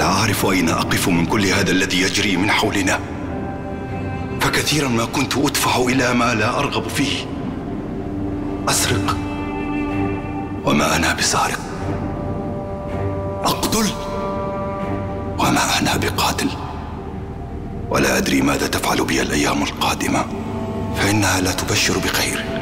لا أعرف أين أقف من كل هذا الذي يجري من حولنا، فكثيرا ما كنت أدفع إلى ما لا أرغب فيه، أسرق وما أنا بسارق، أقتل وما أنا بقاتل، ولا أدري ماذا تفعل بي الأيام القادمة، فإنها لا تبشر بخير.